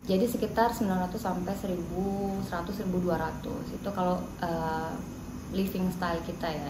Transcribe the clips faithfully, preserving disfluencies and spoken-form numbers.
Jadi sekitar sembilan ratus sampai seribu seratus seribu dua ratus itu kalau uh, living style kita ya.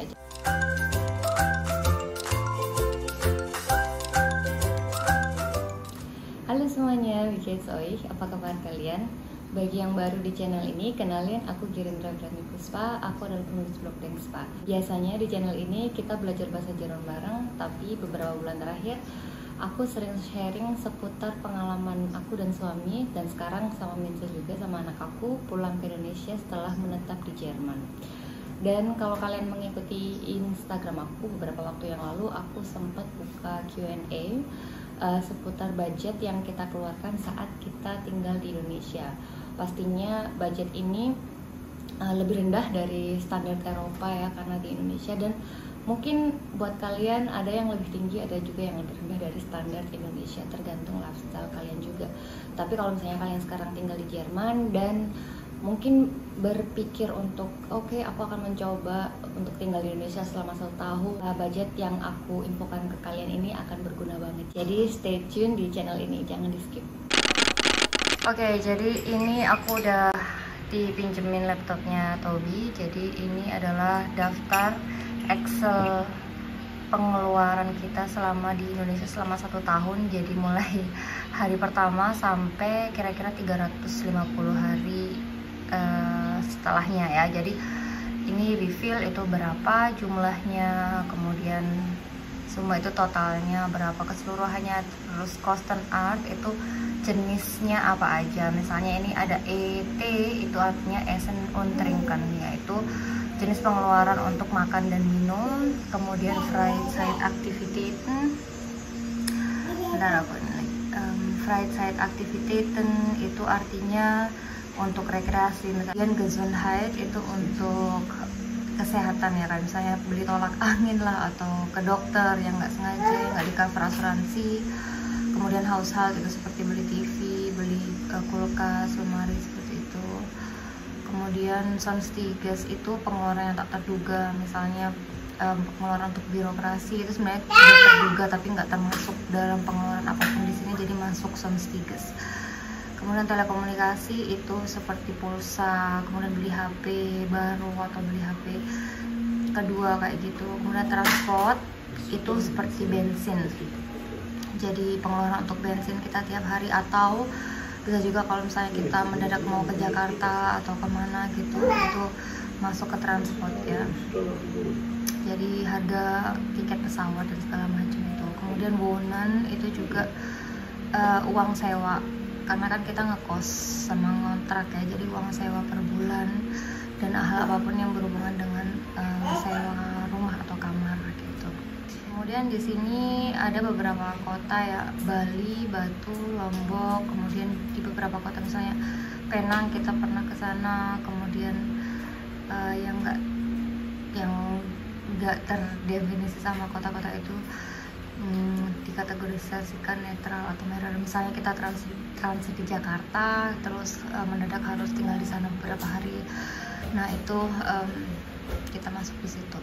Halo semuanya, Oi, apa kabar kalian? Bagi yang baru di channel ini, kenalin aku Girindra Brani Puspa, aku adalah penulis blog Dengspa. Biasanya di channel ini kita belajar bahasa Jerman bareng, tapi beberapa bulan terakhir aku sering sharing seputar pengalaman aku dan suami, dan sekarang sama Minsa juga sama anak aku pulang ke Indonesia setelah menetap di Jerman. Dan kalau kalian mengikuti Instagram aku beberapa waktu yang lalu, aku sempat buka Q and A uh, seputar budget yang kita keluarkan saat kita tinggal di Indonesia. Pastinya budget ini uh, lebih rendah dari standar Eropa ya, karena di Indonesia, dan mungkin buat kalian ada yang lebih tinggi, ada juga yang lebih rendah dari standar Indonesia, tergantung lifestyle kalian juga. Tapi kalau misalnya kalian sekarang tinggal di Jerman dan mungkin berpikir untuk oke okay, aku akan mencoba untuk tinggal di Indonesia selama satu tahun, nah, budget yang aku infokan ke kalian ini akan berguna banget. Jadi stay tune di channel ini, jangan di skip. Oke, okay, jadi ini aku udah dipinjemin laptopnya Toby. Jadi ini adalah daftar Excel pengeluaran kita selama di Indonesia selama satu tahun. Jadi mulai hari pertama sampai kira-kira tiga ratus lima puluh hari uh, setelahnya ya. Jadi ini reveal itu berapa jumlahnya, kemudian semua itu totalnya berapa keseluruhannya, terus cost and art itu jenisnya apa aja. Misalnya ini ada E T, itu artinya Essen und Trinken, yaitu jenis pengeluaran untuk makan dan minum. Kemudian Freizeitaktivitäten, bentar aku ini um, Freizeitaktivitäten itu artinya untuk rekreasi. Kemudian Gesundheit itu untuk kesehatan ya, kan misalnya beli tolak angin lah, atau ke dokter yang nggak sengaja, nggak di cover asuransi. Kemudian household itu seperti beli T V, beli uh, kulkas, lemari seperti itu. Kemudian Sonstiges itu pengeluaran yang tak terduga, misalnya um, pengeluaran untuk birokrasi itu sebenarnya tidak terduga tapi nggak termasuk dalam pengeluaran apapun di sini, jadi masuk Sonstiges. Kemudian telekomunikasi itu seperti pulsa, kemudian beli H P baru atau beli H P kedua kayak gitu. Kemudian transport itu seperti bensin, jadi pengeluaran untuk bensin kita tiap hari, atau bisa juga kalau misalnya kita mendadak mau ke Jakarta atau kemana gitu, itu masuk ke transport ya. Jadi harga tiket pesawat dan segala macam itu. Kemudian wonen itu juga uh, uang sewa, karena kan kita ngekos sama ngontrak ya, jadi uang sewa per bulan dan hal apapun yang berhubungan dengan uh, sewa rumah atau kamar gitu. Kemudian di sini ada beberapa kota ya, Bali, Batu, Lombok. Kemudian di beberapa kota misalnya Penang kita pernah ke sana. Kemudian uh, yang enggak yang enggak terdefinisi sama kota-kota itu hmm, dikategorisasikan netral atau merah. Misalnya kita transit transit di Jakarta, terus uh, mendadak harus tinggal di sana beberapa hari. Nah itu um, kita masuk di situ.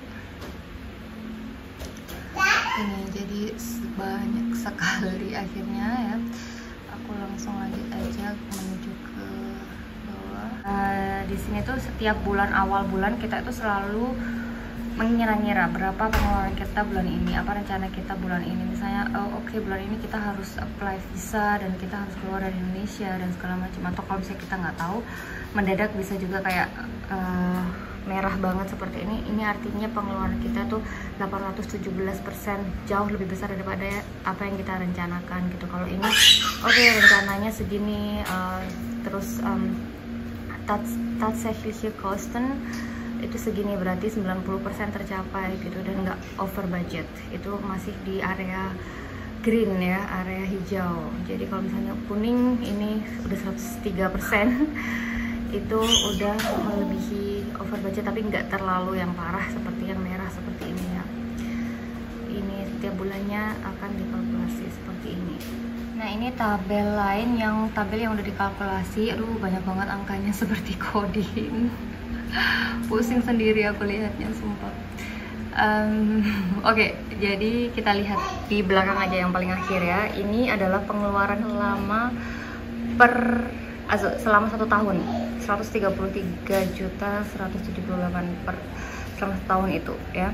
Ini jadi banyak sekali akhirnya ya. Aku langsung lanjut aja menuju ke bawah. Uh, di sini tuh setiap bulan, awal bulan kita itu selalu mengira-ngira berapa pengeluaran kita bulan ini, apa rencana kita bulan ini. Misalnya oh, oke okay, bulan ini kita harus apply visa dan kita harus keluar dari Indonesia dan segala macam. Atau kalau misalnya kita nggak tahu, mendadak bisa juga kayak uh, merah banget seperti ini. Ini artinya pengeluaran kita tuh delapan ratus tujuh belas persen, jauh lebih besar daripada apa yang kita rencanakan gitu. Kalau ini oke okay, rencananya segini, uh, terus um, tatsächliche Kosten itu segini, berarti sembilan puluh persen tercapai gitu, dan nggak over budget. Itu masih di area green ya, area hijau. Jadi kalau misalnya kuning ini udah seratus tiga persen itu udah melebihi over budget, tapi nggak terlalu yang parah seperti yang merah seperti ini ya. Ini setiap bulannya akan dikalkulasi seperti ini. Nah ini tabel lain, yang tabel yang udah dikalkulasi. Aduh banyak banget angkanya seperti coding. Pusing sendiri aku lihatnya sumpah. Um, Oke, okay, jadi kita lihat di belakang aja yang paling akhir ya. Ini adalah pengeluaran selama per selama satu tahun seratus tiga puluh tiga juta seratus tujuh puluh delapan per selama satu tahun itu ya.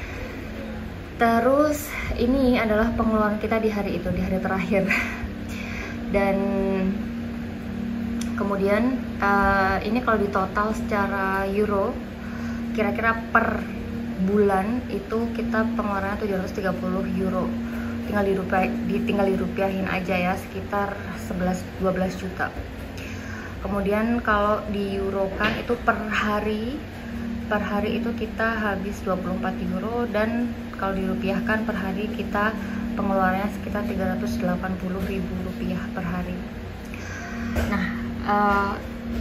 Terus ini adalah pengeluaran kita di hari itu, di hari terakhir. Dan kemudian uh, ini kalau di total secara euro, kira-kira per bulan itu kita pengeluarannya tujuh ratus tiga puluh euro. Tinggal dirupiah, tinggal dirupiahin aja ya, sekitar sebelas dua belas juta. Kemudian kalau di euro kan itu per hari, per hari itu kita habis dua puluh empat euro, dan kalau dirupiahkan per hari kita pengeluarannya sekitar tiga ratus delapan puluh ribu rupiah per hari. Nah, uh,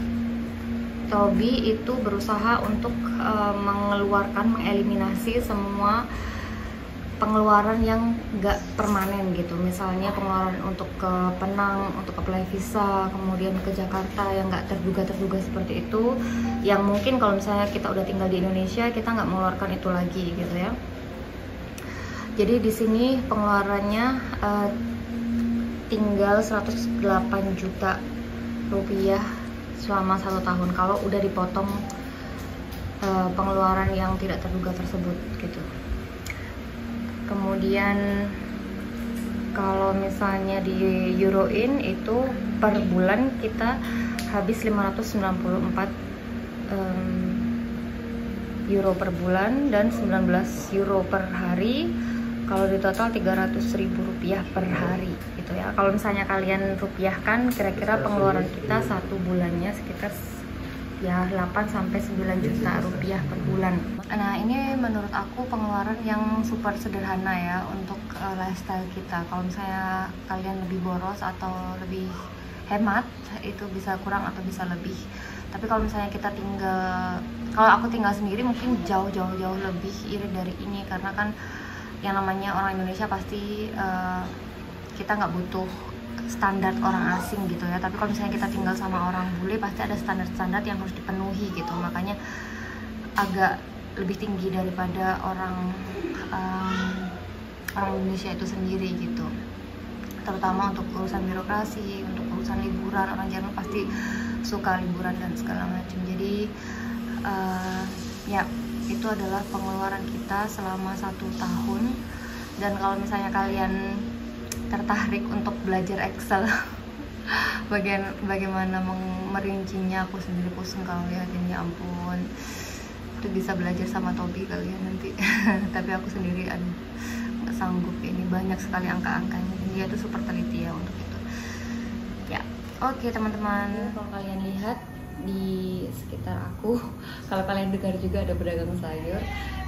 Tobi itu berusaha untuk uh, mengeluarkan, mengeliminasi semua pengeluaran yang gak permanen gitu. Misalnya pengeluaran untuk ke Penang, untuk apply visa, kemudian ke Jakarta yang gak terduga-terduga seperti itu, yang mungkin kalau misalnya kita udah tinggal di Indonesia kita nggak mengeluarkan itu lagi gitu ya. Jadi di sini pengeluarannya uh, tinggal seratus delapan juta rupiah selama satu tahun kalau udah dipotong uh, pengeluaran yang tidak terduga tersebut gitu. Kemudian kalau misalnya di euroin itu per bulan kita habis lima ratus sembilan puluh empat um, euro per bulan dan sembilan belas euro per hari. Kalau di total tiga ratus ribu rupiah per hari gitu ya. Kalau misalnya kalian rupiahkan, kira-kira pengeluaran kita satu bulannya sekitar ya delapan sampai sembilan juta rupiah per bulan. Nah, ini menurut aku pengeluaran yang super sederhana ya untuk uh, lifestyle kita. Kalau misalnya kalian lebih boros atau lebih hemat, itu bisa kurang atau bisa lebih. Tapi kalau misalnya kita tinggal, kalau aku tinggal sendiri mungkin jauh-jauh-jauh lebih irit dari ini, karena kan yang namanya orang Indonesia pasti uh, kita nggak butuh standar orang asing gitu ya. Tapi kalau misalnya kita tinggal sama orang bule, pasti ada standar-standar yang harus dipenuhi gitu. Makanya agak lebih tinggi daripada orang um, orang Indonesia itu sendiri gitu. Terutama untuk urusan birokrasi, untuk urusan liburan, orang Jerman pasti suka liburan dan segala macam. Jadi uh, ya itu adalah pengeluaran kita selama satu tahun. Dan kalau misalnya kalian tertarik untuk belajar Excel bagian bagaimana merincinya, aku sendiri pusing kalau lihatin, ya ampun. Itu bisa belajar sama Tobi kalian nanti. Tapi aku sendiri aduh nggak sanggup, ini banyak sekali angka-angkanya. Dia tuh super teliti ya untuk itu ya. Oke teman-teman, kalau kalian lihat di sekitar aku, kalau kalian dengar juga ada pedagang sayur.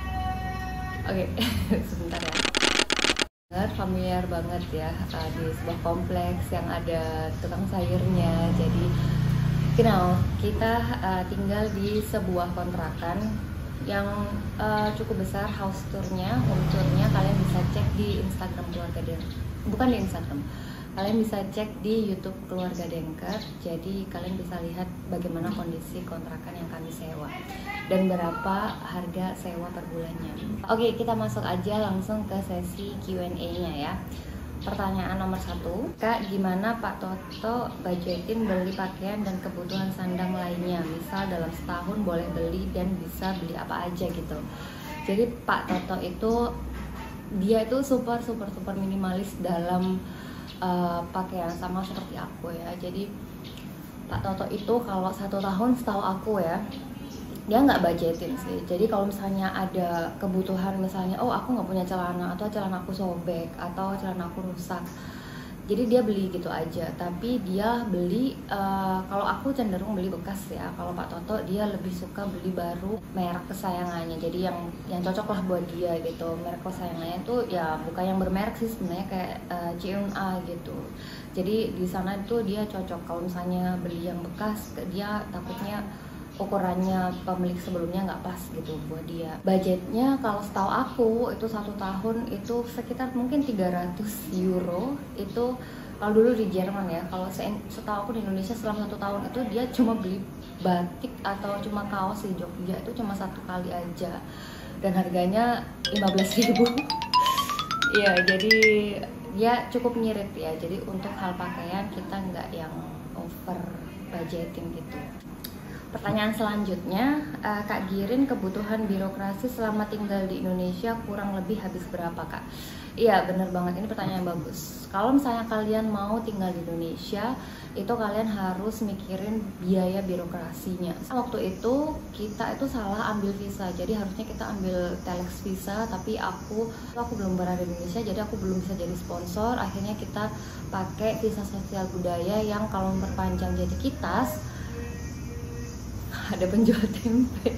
Oke, sebentar ya. Familiar banget ya, uh, di sebuah kompleks yang ada tukang sayurnya. Jadi you know, kita uh, tinggal di sebuah kontrakan yang uh, cukup besar. House tournya, home tournya kalian bisa cek di Instagram Keluarga Dengker, bukan di Instagram, kalian bisa cek di YouTube Keluarga Dengker. Jadi kalian bisa lihat bagaimana kondisi kontrakan yang kami sewa dan berapa harga sewa per bulannya. Oke, kita masuk aja langsung ke sesi Q and A-nya ya. Pertanyaan nomor satu, Kak, gimana Pak Toto budgetin beli pakaian dan kebutuhan sandang lainnya? Misal dalam setahun boleh beli dan bisa beli apa aja gitu. Jadi Pak Toto itu dia itu super super super minimalis dalam uh, pakaian, sama seperti aku ya. Jadi Pak Toto itu kalau satu tahun setahu aku ya, dia nggak budgetin sih. Jadi kalau misalnya ada kebutuhan, misalnya oh aku nggak punya celana, atau celana aku sobek, atau celana aku rusak, jadi dia beli gitu aja. Tapi dia beli uh, kalau aku cenderung beli bekas ya. Kalau Pak Toto dia lebih suka beli baru, merek kesayangannya. Jadi yang yang cocok lah buat dia gitu. Merek kesayangannya tuh ya bukan yang bermerek sih sebenarnya, kayak uh, C and A gitu. Jadi di sana tuh dia cocok. Kalau misalnya beli yang bekas, dia takutnya ukurannya pemilik sebelumnya nggak pas gitu buat dia. Budgetnya kalau setahu aku itu satu tahun itu sekitar mungkin tiga ratus euro. Itu kalau dulu di Jerman ya. Kalau setahu aku di Indonesia selama satu tahun itu dia cuma beli batik atau cuma kaos di Jogja itu cuma satu kali aja, dan harganya lima belas ribu. Iya, jadi dia cukup ngirit ya. Jadi untuk hal pakaian kita nggak yang over budgeting gitu. Pertanyaan selanjutnya, uh, Kak Girin, kebutuhan birokrasi selama tinggal di Indonesia kurang lebih habis berapa, Kak? Iya, bener banget, ini pertanyaan yang bagus. Kalau misalnya kalian mau tinggal di Indonesia, itu kalian harus mikirin biaya birokrasinya. Waktu itu kita itu salah ambil visa, jadi harusnya kita ambil telex visa, tapi aku aku belum berada di Indonesia, jadi aku belum bisa jadi sponsor. Akhirnya kita pakai visa sosial budaya yang kalau memperpanjang jadi kitas, ada penjual tempe.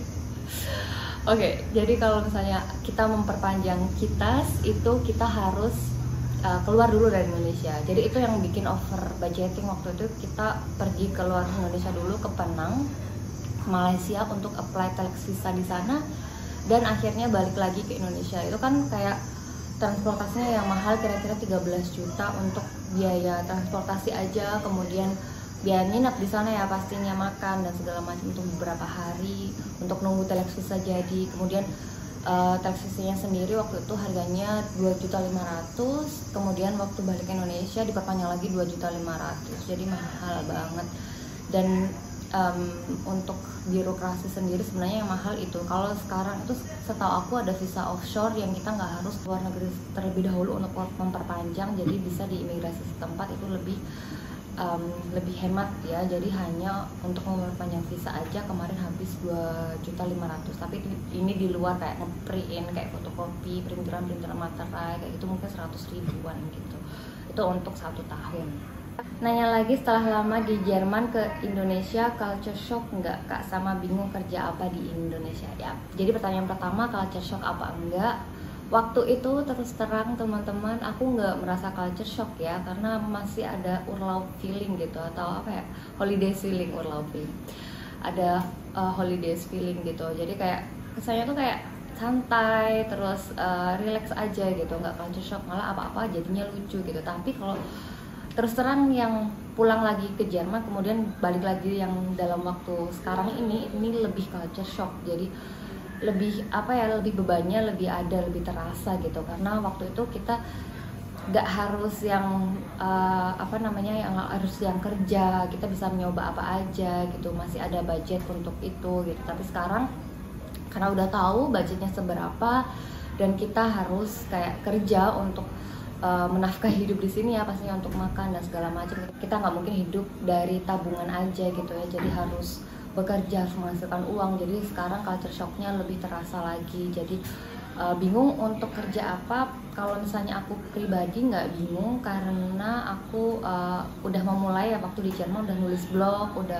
Oke, okay, jadi kalau misalnya kita memperpanjang kitas, itu kita harus uh, keluar dulu dari Indonesia. Jadi itu yang bikin over budgeting waktu itu. Kita pergi keluar Indonesia dulu ke Penang, Malaysia untuk apply telex visa di sana, dan akhirnya balik lagi ke Indonesia. Itu kan kayak transportasinya yang mahal, kira-kira tiga belas juta untuk biaya transportasi aja, kemudian biaya nginep di sana ya pastinya, makan dan segala macam untuk beberapa hari, untuk nunggu telex visa jadi. Kemudian uh, telex visanya sendiri waktu itu harganya dua juta lima ratus, kemudian waktu balik ke Indonesia diperpanjang lagi dua juta lima ratus, jadi mahal banget. Dan um, untuk birokrasi sendiri sebenarnya yang mahal itu. Kalau sekarang itu setahu aku ada visa offshore yang kita nggak harus keluar negeri terlebih dahulu untuk memperpanjang, jadi bisa di imigrasi setempat, itu lebih Um, lebih hemat ya. Jadi hanya untuk memperpanjang visa aja kemarin habis dua juta lima ratus, tapi ini di luar kayak nge-print, kayak fotokopi, printeran-printeran materai kayak gitu mungkin seratus ribuan gitu. Itu untuk satu tahun. Nanya lagi, setelah lama di Jerman ke Indonesia, culture shock nggak, Kak? Sama bingung kerja apa di Indonesia ya. Jadi pertanyaan pertama, culture shock apa enggak? Waktu itu terus terang teman-teman, aku nggak merasa culture shock ya, karena masih ada urlaub feeling gitu, atau apa ya, holiday feeling, urlaub feeling, ada uh, holidays feeling gitu. Jadi kayak kesannya tuh kayak santai, terus uh, relax aja gitu, nggak culture shock, malah apa-apa jadinya lucu gitu. Tapi kalau terus terang yang pulang lagi ke Jerman kemudian balik lagi yang dalam waktu sekarang ini, ini lebih culture shock. Jadi lebih apa ya, lebih bebannya lebih ada, lebih terasa gitu, karena waktu itu kita nggak harus yang uh, apa namanya yang harus yang kerja, kita bisa mencoba apa aja gitu, masih ada budget untuk itu gitu. Tapi sekarang karena udah tahu budgetnya seberapa dan kita harus kayak kerja untuk uh, menafkahi hidup di sini ya, pastinya untuk makan dan segala macam, kita nggak mungkin hidup dari tabungan aja gitu ya, jadi harus bekerja, harus menghasilkan uang. Jadi sekarang culture shocknya lebih terasa lagi. Jadi uh, bingung untuk kerja apa. Kalau misalnya aku pribadi nggak bingung, karena aku uh, udah memulai ya waktu di Jerman, udah nulis blog, udah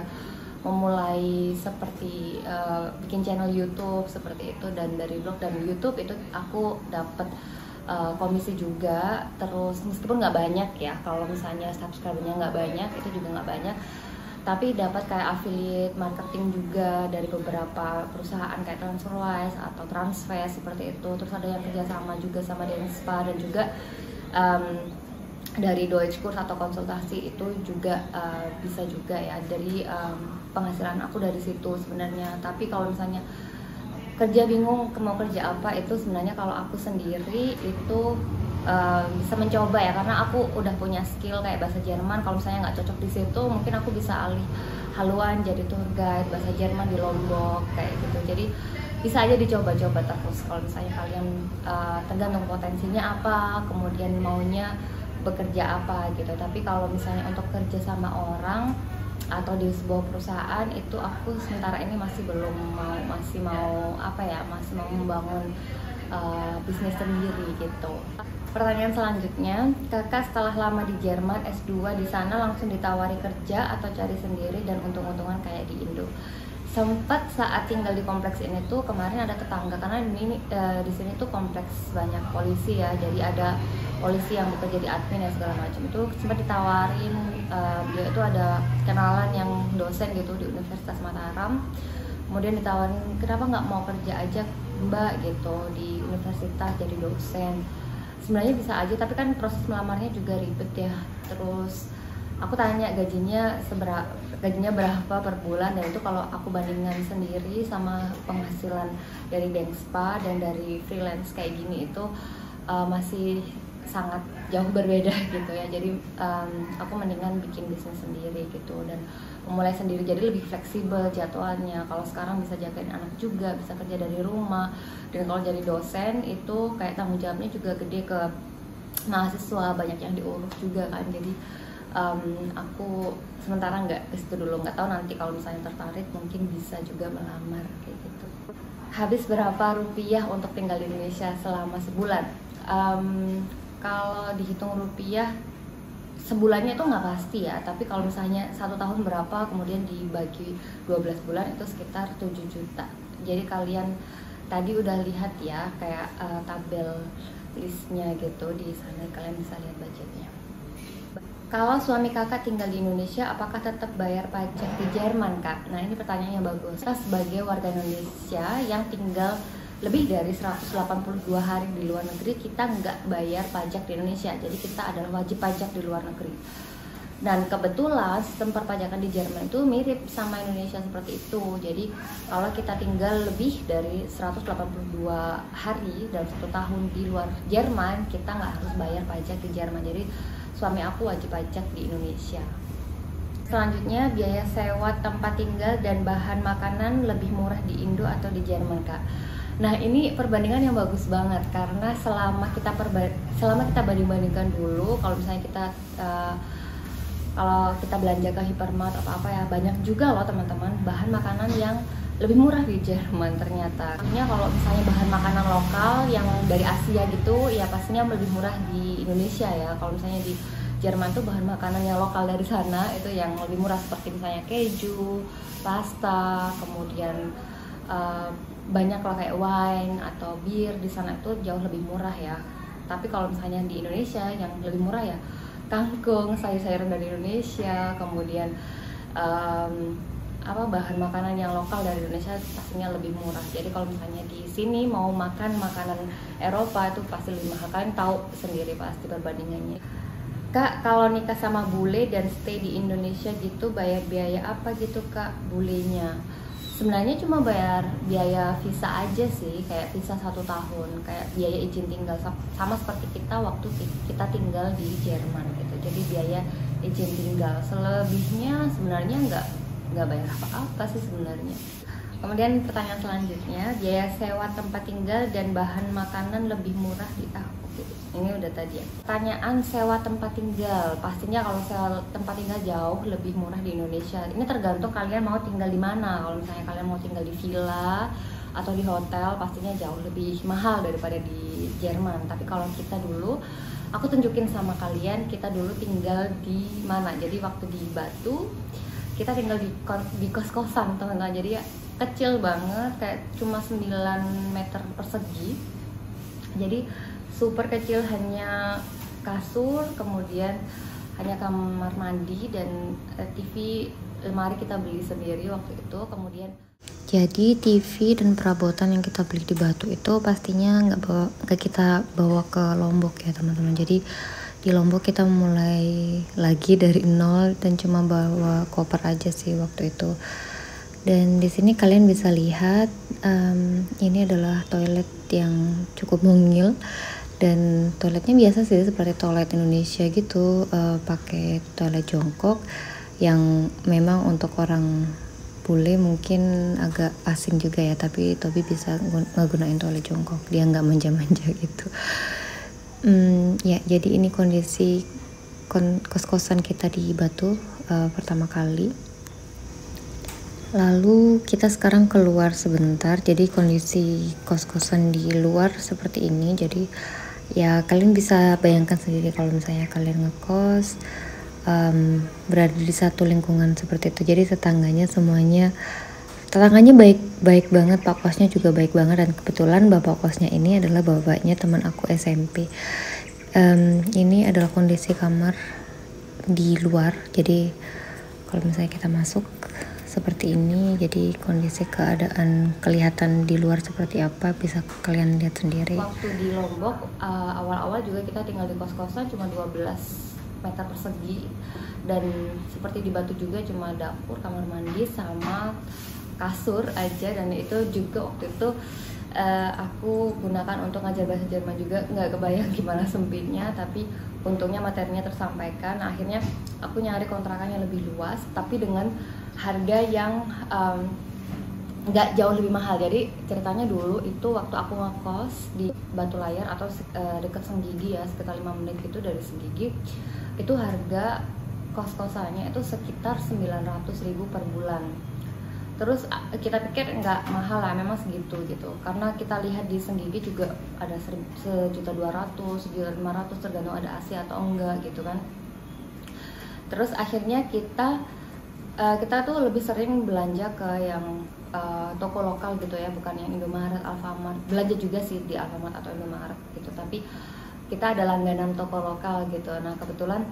memulai seperti uh, bikin channel YouTube seperti itu, dan dari blog dan YouTube itu aku dapat uh, komisi juga. Terus meskipun nggak banyak ya, kalau misalnya subscribernya nggak banyak, itu juga nggak banyak, tapi dapat kayak affiliate marketing juga dari beberapa perusahaan kayak TransferWise atau Transfast seperti itu. Terus ada yang kerjasama juga sama Denspa, dan juga um, dari Deutsche Kurs atau konsultasi itu juga uh, bisa juga ya, dari um, penghasilan aku dari situ sebenarnya. Tapi kalau misalnya kerja bingung mau kerja apa, itu sebenarnya kalau aku sendiri itu Uh, bisa mencoba ya, karena aku udah punya skill kayak bahasa Jerman. Kalau misalnya nggak cocok di situ, mungkin aku bisa alih haluan jadi tour guide bahasa Jerman di Lombok kayak gitu. Jadi bisa aja dicoba-coba terus kalau misalnya kalian uh, tergantung potensinya apa, kemudian maunya bekerja apa gitu. Tapi kalau misalnya untuk kerja sama orang atau di sebuah perusahaan, itu aku sementara ini masih belum mau, masih mau apa ya, masih mau membangun uh, bisnis sendiri gitu. Pertanyaan selanjutnya, Kakak setelah lama di Jerman S dua di sana langsung ditawari kerja atau cari sendiri dan untung-untungan kayak di Indo? Sempat saat tinggal di kompleks ini tuh kemarin ada tetangga, karena ini e, di sini tuh kompleks banyak polisi ya, jadi ada polisi yang bekerja di admin dan segala macam. Itu sempat ditawarin, e, dia itu ada kenalan yang dosen gitu di Universitas Mataram. Kemudian ditawarin, kenapa nggak mau kerja aja Mbak gitu di universitas jadi dosen? Sebenarnya bisa aja, tapi kan proses melamarnya juga ribet ya. Terus aku tanya gajinya seberapa, gajinya berapa per bulan, dan itu kalau aku bandingkan sendiri sama penghasilan dari Denspa dan dari freelance kayak gini itu uh, masih sangat jauh berbeda gitu ya. Jadi um, aku mendingan bikin bisnis sendiri gitu. Dan memulai sendiri, jadi lebih fleksibel jadwalnya. Kalau sekarang bisa jagain anak juga, bisa kerja dari rumah. Dan kalau jadi dosen itu kayak tanggung jawabnya juga gede ke mahasiswa, banyak yang diurus juga kan. Jadi um, aku sementara nggak ke situ dulu, nggak tahu nanti kalau misalnya tertarik mungkin bisa juga melamar kayak gitu. Habis berapa rupiah untuk tinggal di Indonesia selama sebulan? Um, kalau dihitung rupiah sebulannya itu nggak pasti ya, tapi kalau misalnya satu tahun berapa kemudian dibagi dua belas bulan itu sekitar tujuh juta. Jadi kalian tadi udah lihat ya kayak uh, tabel listnya gitu di sana, kalian bisa lihat budgetnya. Kalau suami kakak tinggal di Indonesia, apakah tetap bayar pajak di Jerman, Kak? Nah, ini pertanyaan yang bagus. Kita sebagai warga Indonesia yang tinggal lebih dari seratus delapan puluh dua hari di luar negeri, kita nggak bayar pajak di Indonesia. Jadi kita adalah wajib pajak di luar negeri. Dan kebetulan sistem perpajakan di Jerman itu mirip sama Indonesia seperti itu. Jadi kalau kita tinggal lebih dari seratus delapan puluh dua hari dalam satu tahun di luar Jerman, kita nggak harus bayar pajak di Jerman. Jadi suami aku wajib pajak di Indonesia. Selanjutnya, biaya sewa tempat tinggal dan bahan makanan lebih murah di Indo atau di Jerman, Kak? Nah, ini perbandingan yang bagus banget karena selama kita perba- selama kita banding-bandingkan dulu, kalau misalnya kita uh, kalau kita belanja ke hypermart atau apa ya, banyak juga loh teman-teman bahan makanan yang lebih murah di Jerman ternyata. Artinya kalau misalnya bahan makanan lokal yang dari Asia gitu, ya pastinya lebih murah di Indonesia ya. Kalau misalnya di Jerman tuh bahan makanan yang lokal dari sana itu yang lebih murah, seperti misalnya keju, pasta, kemudian uh, banyak lah kayak wine atau bir di sana itu jauh lebih murah ya. Tapi kalau misalnya di Indonesia yang lebih murah ya kangkung, sayur-sayuran dari Indonesia, kemudian um, apa bahan makanan yang lokal dari Indonesia pastinya lebih murah. Jadi kalau misalnya di sini mau makan makanan Eropa itu pasti lebih mahal. Kalian tahu sendiri pasti perbandingannya. Kak, kalau nikah sama bule dan stay di Indonesia gitu bayar biaya apa gitu Kak bulenya? Sebenarnya cuma bayar biaya visa aja sih, kayak visa satu tahun, kayak biaya izin tinggal sama seperti kita waktu kita tinggal di Jerman gitu. Jadi biaya izin tinggal, selebihnya sebenarnya nggak nggak bayar apa-apa sih sebenarnya. Kemudian pertanyaan selanjutnya, biaya sewa tempat tinggal dan bahan makanan lebih murah di ah, oke. Ini udah tadi ya. Pertanyaan sewa tempat tinggal, pastinya kalau sewa tempat tinggal jauh lebih murah di Indonesia. Ini tergantung kalian mau tinggal di mana. Kalau misalnya kalian mau tinggal di villa atau di hotel, pastinya jauh lebih mahal daripada di Jerman. Tapi kalau kita dulu, aku tunjukin sama kalian, kita dulu tinggal di mana. Jadi waktu di Batu, kita tinggal di, di kos-kosan teman-teman. Jadi ya kecil banget, kayak cuma sembilan meter persegi. Jadi super kecil, hanya kasur, kemudian hanya kamar mandi dan T V, lemari kita beli sendiri waktu itu. Kemudian jadi T V dan perabotan yang kita beli di Batu itu pastinya nggak bawa nggak kita bawa ke Lombok ya teman-teman. Jadi di Lombok kita mulai lagi dari nol dan cuma bawa koper aja sih waktu itu. Dan di sini kalian bisa lihat um, ini adalah toilet yang cukup mungil. Dan toiletnya biasa sih seperti toilet Indonesia gitu, uh, pakai toilet jongkok yang memang untuk orang bule mungkin agak asing juga ya, tapi Tobi bisa menggunakan toilet jongkok, dia nggak manja-manja gitu. Hmm, ya jadi ini kondisi kos-kosan kita di Batu uh, pertama kali. Lalu kita sekarang keluar sebentar, jadi kondisi kos-kosan di luar seperti ini. Jadi ya kalian bisa bayangkan sendiri kalau misalnya kalian ngekos um, berada di satu lingkungan seperti itu. Jadi tetangganya semuanya tetangganya baik baik banget, pak kosnya juga baik banget, dan kebetulan bapak kosnya ini adalah bapaknya teman aku S M P. Um, ini adalah kondisi kamar di luar. Jadi kalau misalnya kita masuk seperti ini, jadi kondisi keadaan kelihatan di luar seperti apa bisa kalian lihat sendiri. Waktu di Lombok uh, awal-awal juga kita tinggal di kos-kosan cuma dua belas meter persegi, dan seperti di Batu juga cuma dapur, kamar mandi sama kasur aja, dan itu juga waktu itu uh, aku gunakan untuk ngajar bahasa Jerman juga. Nggak kebayang gimana sempitnya, tapi untungnya materinya tersampaikan. Nah, akhirnya aku nyari kontrakan yang lebih luas tapi dengan harga yang um, nggak jauh lebih mahal. Jadi ceritanya dulu itu waktu aku ngekos di Batu Layar atau uh, dekat Senggigi ya, sekitar lima menit itu dari Senggigi, itu harga kos-kosannya itu sekitar sembilan ratus ribu per bulan. Terus kita pikir nggak mahal lah, memang segitu gitu, karena kita lihat di Senggigi juga ada sejuta dua ratus, sejuta lima ratus tergantung ada A C atau enggak gitu kan. Terus akhirnya kita uh, kita tuh lebih sering belanja ke yang Uh, toko lokal gitu ya, bukan yang Indomaret, Alfamart. Belanja juga sih di Alfamart atau Indomaret gitu, tapi kita ada langganan toko lokal gitu. Nah kebetulan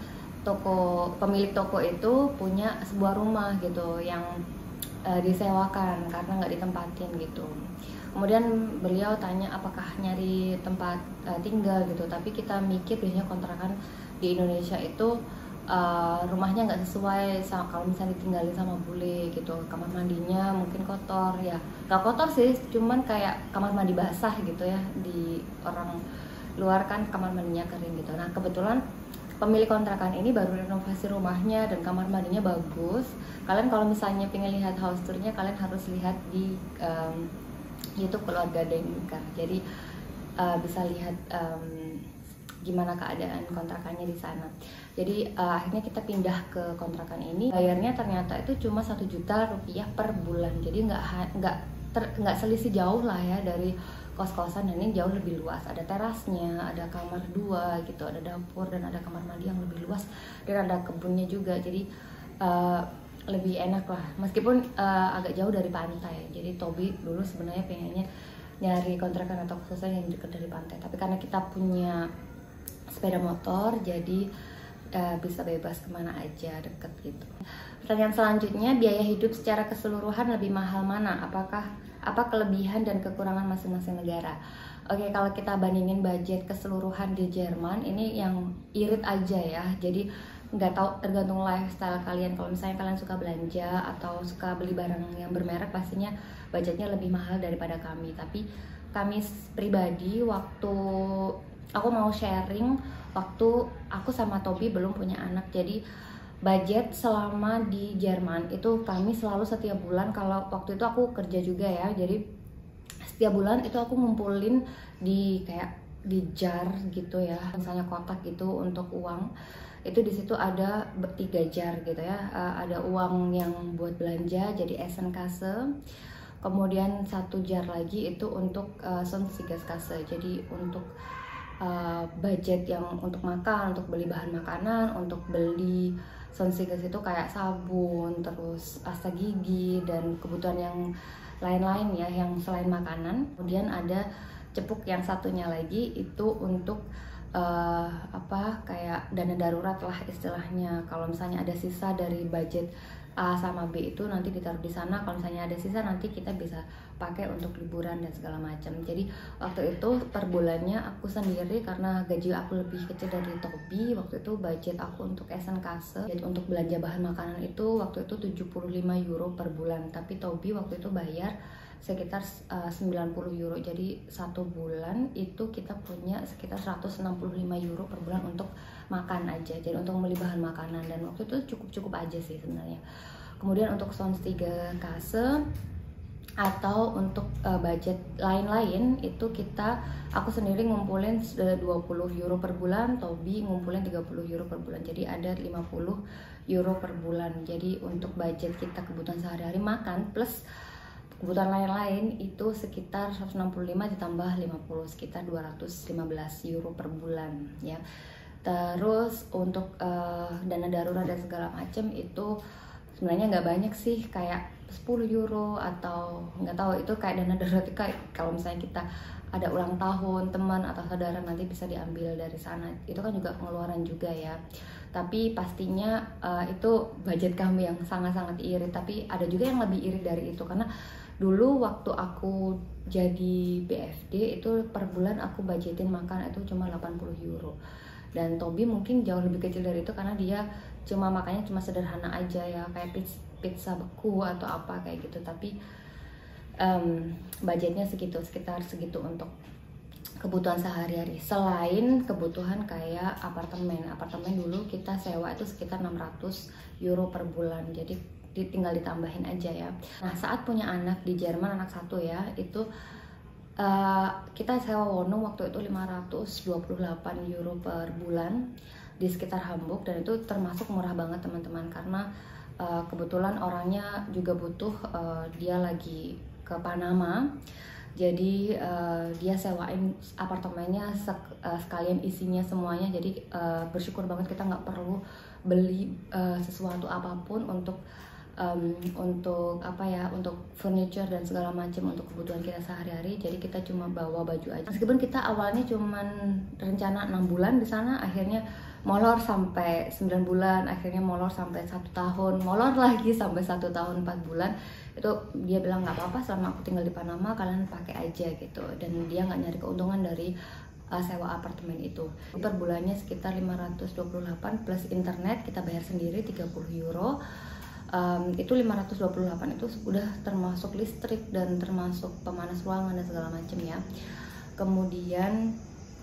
toko pemilik toko itu punya sebuah rumah gitu yang uh, disewakan karena nggak ditempatin gitu. Kemudian beliau tanya apakah nyari tempat uh, tinggal gitu, tapi kita mikir biasanya kontrakan di Indonesia itu Uh, rumahnya nggak sesuai sama kalau misalnya ditinggalin sama bule gitu, kamar mandinya mungkin kotor ya, nggak kotor sih, cuman kayak kamar mandi basah gitu ya, di orang luar kan kamar mandinya kering gitu. Nah kebetulan pemilik kontrakan ini baru renovasi rumahnya dan kamar mandinya bagus. Kalian kalau misalnya pengen lihat house tournya, kalian harus lihat di um, YouTube Keluarga Dengkar, jadi uh, bisa lihat um, gimana keadaan kontrakannya di sana. Jadi uh, akhirnya kita pindah ke kontrakan ini. Bayarnya ternyata itu cuma satu juta rupiah per bulan. Jadi nggak nggak nggak selisih jauh lah ya dari kos-kosan, dan ini jauh lebih luas. Ada terasnya, ada kamar dua gitu, ada dapur dan ada kamar mandi yang lebih luas, dan ada kebunnya juga. Jadi uh, lebih enak lah, meskipun uh, agak jauh dari pantai. Jadi Tobi dulu sebenarnya pengennya nyari kontrakan atau kos-kosan yang dekat dari pantai, tapi karena kita punya sepeda motor jadi uh, bisa bebas kemana aja deket gitu. Pertanyaan selanjutnya, biaya hidup secara keseluruhan lebih mahal mana? Apakah apa kelebihan dan kekurangan masing-masing negara? Oke, kalau kita bandingin budget keseluruhan di Jerman, ini yang irit aja ya. Jadi nggak tahu, tergantung lifestyle kalian. Kalau misalnya kalian suka belanja atau suka beli barang yang bermerek, pastinya budgetnya lebih mahal daripada kami. Tapi kami pribadi, waktu aku mau sharing, waktu aku sama Tobi belum punya anak, jadi budget selama di Jerman itu kami selalu setiap bulan, kalau waktu itu aku kerja juga ya, jadi setiap bulan itu aku ngumpulin di kayak di jar gitu ya, misalnya kotak gitu untuk uang. Itu di situ ada tiga jar gitu ya, ada uang yang buat belanja jadi Essenkasse, kemudian satu jar lagi itu untuk uh, Sonstigaskasse, jadi untuk Uh, budget yang untuk makan, untuk beli bahan makanan, untuk beli Sonstigasse itu kayak sabun, terus pasta gigi dan kebutuhan yang lain-lain ya, yang selain makanan. Kemudian ada cepuk yang satunya lagi itu untuk uh, apa kayak dana darurat lah istilahnya. Kalau misalnya ada sisa dari budget A sama B itu nanti ditaruh di sana. Kalau misalnya ada sisa nanti kita bisa pakai untuk liburan dan segala macam. Jadi waktu itu per bulannya aku sendiri, karena gaji aku lebih kecil dari Tobi, waktu itu budget aku untuk Essenkasse, untuk belanja bahan makanan itu waktu itu tujuh puluh lima euro per bulan. Tapi Tobi waktu itu bayar sekitar uh, sembilan puluh euro. Jadi satu bulan itu kita punya sekitar seratus enam puluh lima euro per bulan untuk makan aja, jadi untuk membeli bahan makanan, dan waktu itu cukup-cukup aja sih sebenarnya. Kemudian untuk Sonstigasse atau untuk uh, budget lain-lain itu kita aku sendiri ngumpulin dua puluh euro per bulan, Tobi ngumpulin tiga puluh euro per bulan, jadi ada lima puluh euro per bulan. Jadi untuk budget kita kebutuhan sehari-hari makan plus kebutuhan lain-lain itu sekitar seratus enam puluh lima ditambah lima puluh, sekitar dua ratus lima belas euro per bulan ya. Terus untuk uh, dana darurat dan segala macam itu sebenarnya nggak banyak sih, kayak sepuluh euro atau nggak tahu, itu kayak dana darurat itu kayak kalau misalnya kita ada ulang tahun teman atau saudara nanti bisa diambil dari sana, itu kan juga pengeluaran juga ya. Tapi pastinya uh, itu budget kami yang sangat-sangat irit, tapi ada juga yang lebih irit dari itu, karena dulu waktu aku jadi B F D itu per bulan aku budgetin makan itu cuma delapan puluh euro, dan Tobi mungkin jauh lebih kecil dari itu karena dia cuma makannya cuma sederhana aja ya, kayak pizza, pizza beku atau apa kayak gitu. Tapi um, budgetnya segitu, sekitar segitu untuk kebutuhan sehari-hari. Selain kebutuhan kayak apartemen, apartemen dulu kita sewa itu sekitar enam ratus euro per bulan. Jadi ditinggal ditambahin aja ya. Nah saat punya anak di Jerman, anak satu ya, itu uh, kita sewa wohnung waktu itu lima ratus dua puluh delapan euro per bulan di sekitar Hamburg, dan itu termasuk murah banget teman-teman, karena uh, kebetulan orangnya juga butuh, uh, dia lagi ke Panama, jadi uh, dia sewain apartemennya sek, uh, sekalian isinya semuanya. Jadi uh, bersyukur banget kita nggak perlu beli uh, sesuatu apapun untuk um, untuk apa ya, untuk furniture dan segala macam untuk kebutuhan kita sehari-hari. Jadi kita cuma bawa baju aja. Meskipun kita awalnya cuman rencana enam bulan di sana, akhirnya molor sampai sembilan bulan, akhirnya molor sampai satu tahun, molor lagi sampai satu tahun empat bulan. Itu dia bilang nggak apa-apa, selama aku tinggal di Panama kalian pakai aja gitu, dan dia nggak nyari keuntungan dari uh, sewa apartemen itu. Per bulannya sekitar lima ratus dua puluh delapan plus internet kita bayar sendiri tiga puluh euro. Um, itu lima ratus dua puluh delapan itu udah termasuk listrik dan termasuk pemanas ruangan dan segala macam ya. Kemudian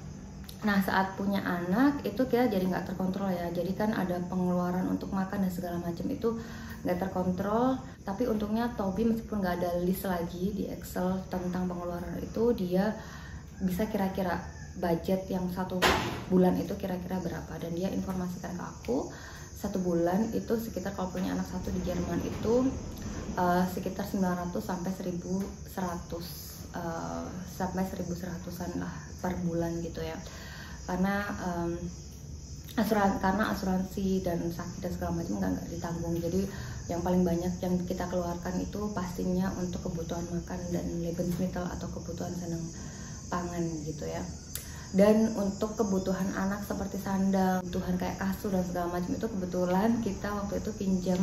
nah saat punya anak itu kita jadi nggak terkontrol ya, jadi kan ada pengeluaran untuk makan dan segala macam itu nggak terkontrol. Tapi untungnya Toby meskipun nggak ada list lagi di Excel tentang pengeluaran itu, dia bisa kira-kira budget yang satu bulan itu kira-kira berapa, dan dia informasikan ke aku satu bulan itu sekitar, kalau punya anak satu di Jerman itu uh, sekitar sembilan ratus sampai seribu seratus uh, sampai seribu seratusan lah per bulan gitu ya. Karena um, asuransi karena asuransi dan sakit dan segala macam nggak nggak ditanggung. Jadi yang paling banyak yang kita keluarkan itu pastinya untuk kebutuhan makan dan Lebensmittel atau kebutuhan senang pangan gitu ya. Dan untuk kebutuhan anak seperti sandal, kebutuhan kayak kasur dan segala macam itu kebetulan kita waktu itu pinjam,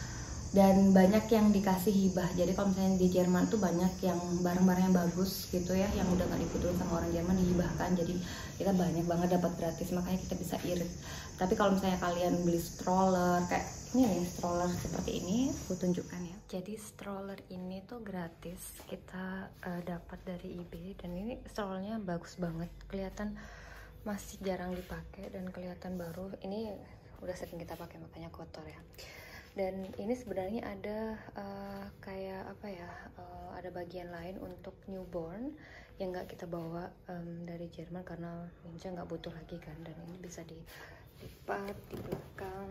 dan banyak yang dikasih hibah. Jadi kalau misalnya di Jerman tuh banyak yang barang-barang yang bagus gitu ya, yang udah gak dibutuhin sama orang Jerman dihibahkan. Jadi kita banyak banget dapat gratis, makanya kita bisa irit. Tapi kalau misalnya kalian beli stroller kayak ini nih, stroller seperti ini, aku tunjukkan ya. Jadi stroller ini tuh gratis, kita uh, dapat dari eBay, dan ini strollernya bagus banget, kelihatan masih jarang dipakai dan kelihatan baru. Ini udah sering kita pakai makanya kotor ya. Dan ini sebenarnya ada uh, kayak apa ya, uh, ada bagian lain untuk newborn yang nggak kita bawa um, dari Jerman karena Minja nggak butuh lagi kan. Dan ini bisa dilipat di belakang,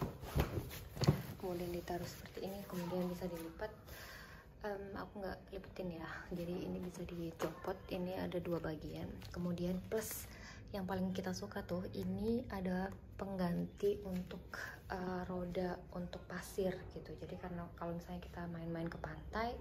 kemudian ditaruh seperti ini, kemudian bisa dilipat. Um, aku nggak lipetin ya, jadi ini bisa dicopot. Ini ada dua bagian, kemudian plus yang paling kita suka tuh ini ada pengganti untuk uh, roda untuk pasir gitu. Jadi karena kalau misalnya kita main-main ke pantai,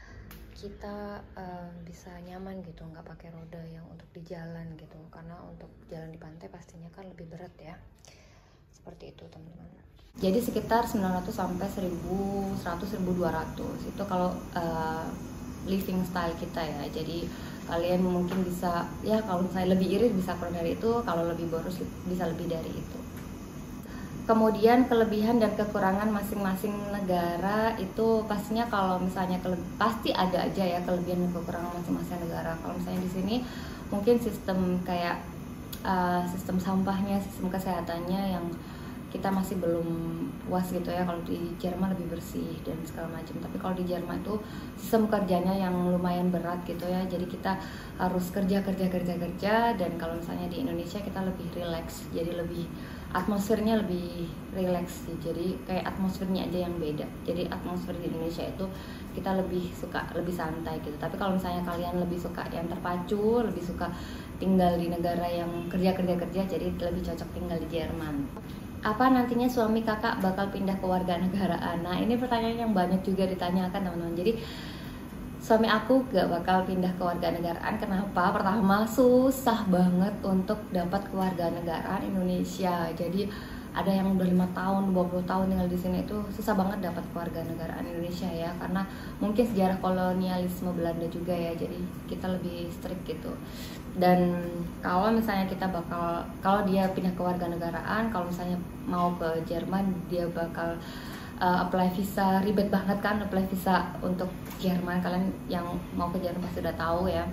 kita uh, bisa nyaman gitu, nggak pakai roda yang untuk di jalan gitu, karena untuk jalan di pantai pastinya kan lebih berat ya. Seperti itu teman-teman. Jadi sekitar sembilan ratus sampai seribu seratus seribu dua ratus itu kalau uh, living style kita ya. Jadi kalian mungkin bisa ya, kalau misalnya lebih irit bisa kurang dari itu, kalau lebih boros bisa lebih dari itu. Kemudian kelebihan dan kekurangan masing-masing negara itu pastinya, kalau misalnya pasti ada aja ya kelebihan dan kekurangan masing-masing negara. Kalau misalnya di sini mungkin sistem kayak uh, sistem sampahnya, sistem kesehatannya yang kita masih belum puas gitu ya. Kalau di Jerman lebih bersih dan segala macam, tapi kalau di Jerman itu sistem kerjanya yang lumayan berat gitu ya. Jadi kita harus kerja kerja kerja kerja dan kalau misalnya di Indonesia kita lebih relax, jadi lebih atmosfernya lebih relax sih. Jadi kayak atmosfernya aja yang beda. Jadi atmosfer di Indonesia itu kita lebih suka lebih santai gitu. Tapi kalau misalnya kalian lebih suka yang terpacu, lebih suka tinggal di negara yang kerja kerja kerja, jadi lebih cocok tinggal di Jerman. Apa nantinya suami kakak bakal pindah ke warga negaraan? Nah ini pertanyaan yang banyak juga ditanyakan teman-teman. Jadi suami aku gak bakal pindah ke warga negaraan. Kenapa? Pertama, susah banget untuk dapat kewarganegaraan Indonesia. Jadi ada yang udah lima tahun, dua puluh tahun tinggal di sini, itu susah banget dapat kewarganegaraan Indonesia ya, karena mungkin sejarah kolonialisme Belanda juga ya. Jadi kita lebih strict gitu. Dan kalau misalnya kita bakal, kalau dia pindah ke warganegaraan, kalau misalnya mau ke Jerman, dia bakal uh, apply visa. Ribet banget kan apply visa untuk Jerman, kalian yang mau ke Jerman pasti udah tahu ya.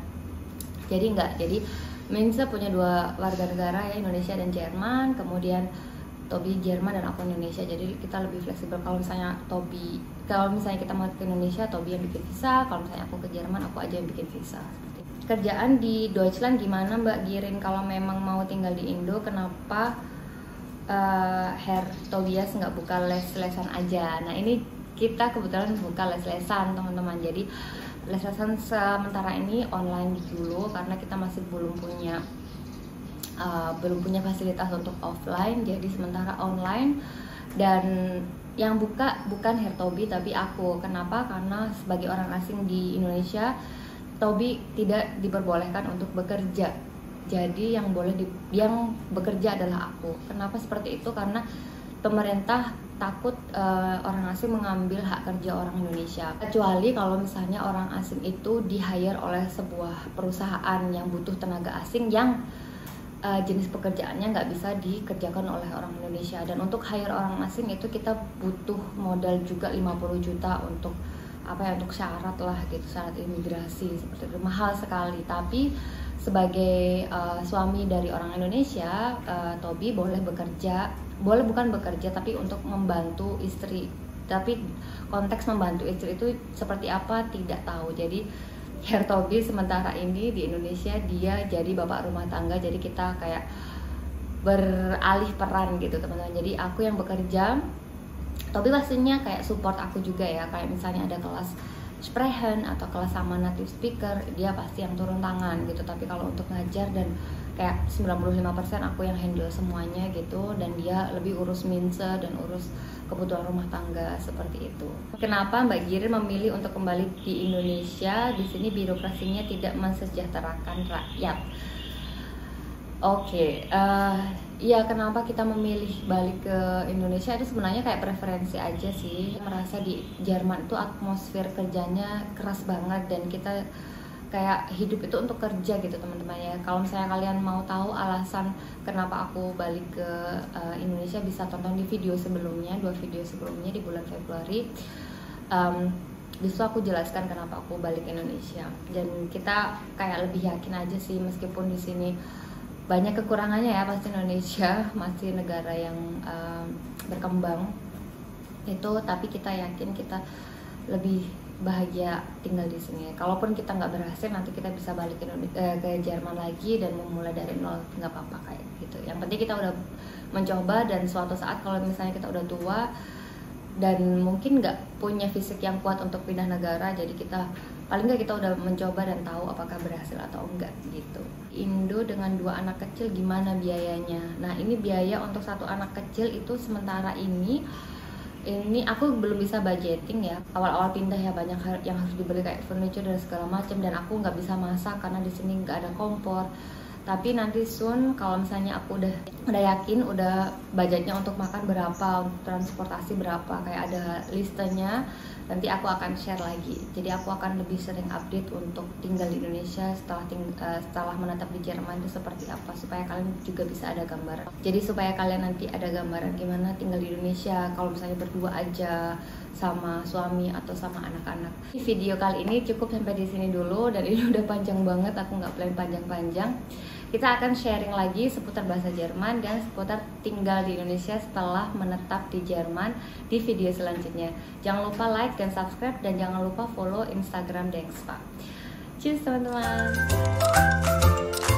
Jadi enggak, jadi Minza punya dua warga negara ya, Indonesia dan Jerman. Kemudian Tobi Jerman dan aku Indonesia, jadi kita lebih fleksibel. Kalau misalnya Tobi, kalau misalnya kita mau ke Indonesia, Tobi yang bikin visa. Kalau misalnya aku ke Jerman, aku aja yang bikin visa. Kerjaan di Deutschland gimana Mbak Girin? Kalau memang mau tinggal di Indo, kenapa uh, Herr Tobias nggak buka les-lesan aja? Nah ini kita kebetulan buka les-lesan teman-teman. Jadi les-lesan sementara ini online dulu karena kita masih belum punya Uh, belum punya fasilitas untuk offline, jadi sementara online. Dan yang buka bukan Herr Tobi tapi aku. Kenapa? Karena sebagai orang asing di Indonesia, Tobi tidak diperbolehkan untuk bekerja. Jadi yang boleh di, yang bekerja adalah aku. Kenapa seperti itu? Karena pemerintah takut uh, orang asing mengambil hak kerja orang Indonesia. Kecuali kalau misalnya orang asing itu di-hire oleh sebuah perusahaan yang butuh tenaga asing yang Uh, jenis pekerjaannya nggak bisa dikerjakan oleh orang Indonesia. Dan untuk hire orang asing itu kita butuh modal juga lima puluh juta untuk apa ya, untuk syarat lah gitu, syarat imigrasi seperti itu, mahal sekali. Tapi sebagai uh, suami dari orang Indonesia, uh, Tobi boleh bekerja, boleh bukan bekerja tapi untuk membantu istri. Tapi konteks membantu istri itu seperti apa tidak tahu. Jadi Herr Tobi sementara ini di Indonesia dia jadi bapak rumah tangga, jadi kita kayak beralih peran gitu teman-teman. Jadi aku yang bekerja, Tobi pastinya kayak support aku juga ya, kayak misalnya ada kelas sprechen atau kelas sama native speaker, dia pasti yang turun tangan gitu. Tapi kalau untuk ngajar dan kayak sembilan puluh lima persen aku yang handle semuanya gitu, dan dia lebih urus minse dan urus kebutuhan rumah tangga seperti itu. Kenapa Mbak Girin memilih untuk kembali di Indonesia? Di sini birokrasinya tidak mensejahterakan rakyat. Oke, okay, uh, ya kenapa kita memilih balik ke Indonesia itu sebenarnya kayak preferensi aja sih. Merasa di Jerman itu atmosfer kerjanya keras banget dan kita kayak hidup itu untuk kerja gitu teman-teman ya. Kalau misalnya kalian mau tahu alasan kenapa aku balik ke uh, Indonesia, bisa tonton di video sebelumnya, dua video sebelumnya di bulan Februari. Um, di situ aku jelaskan kenapa aku balik ke Indonesia. Dan kita kayak lebih yakin aja sih, meskipun di sini banyak kekurangannya ya, pasti Indonesia masih negara yang um, berkembang itu, tapi kita yakin kita lebih bahagia tinggal di sini. Kalaupun kita nggak berhasil, nanti kita bisa balik ke, eh, ke Jerman lagi dan memulai dari nol, nggak apa-apa kayak gitu. Yang penting kita udah mencoba, dan suatu saat kalau misalnya kita udah tua dan mungkin nggak punya fisik yang kuat untuk pindah negara, jadi kita paling nggak kita udah mencoba dan tahu apakah berhasil atau enggak gitu. Indo dengan dua anak kecil gimana biayanya? Nah ini biaya untuk satu anak kecil itu sementara ini ini aku belum bisa budgeting ya. Awal-awal pindah ya banyak yang harus dibeli kayak furniture dan segala macam, dan aku nggak bisa masak karena di sini nggak ada kompor. Tapi nanti soon kalau misalnya aku udah udah yakin, udah budgetnya untuk makan berapa, untuk transportasi berapa, kayak ada listanya, nanti aku akan share lagi. Jadi aku akan lebih sering update untuk tinggal di Indonesia setelah ting uh, setelah menetap di Jerman itu seperti apa, supaya kalian juga bisa ada gambaran. Jadi supaya kalian nanti ada gambaran gimana tinggal di Indonesia kalau misalnya berdua aja, sama suami atau sama anak-anak. Video kali ini cukup sampai di sini dulu, dan ini udah panjang banget, aku nggak plan panjang-panjang. Kita akan sharing lagi seputar bahasa Jerman dan seputar tinggal di Indonesia setelah menetap di Jerman di video selanjutnya. Jangan lupa like dan subscribe, dan jangan lupa follow Instagram Dengspa. Cheers teman-teman.